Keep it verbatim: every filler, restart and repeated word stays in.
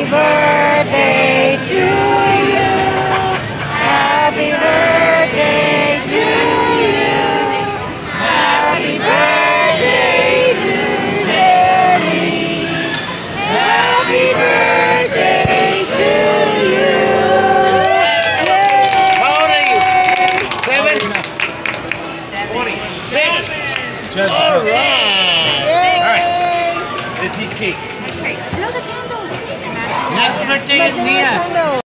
birthday to you. Happy birthday to you. Happy birthday to Zayri. Happy birthday to you. How old are you? Seven? Forty-six. All right. All right. Let's eat cake. Blow the candles. Next birthday is Mia.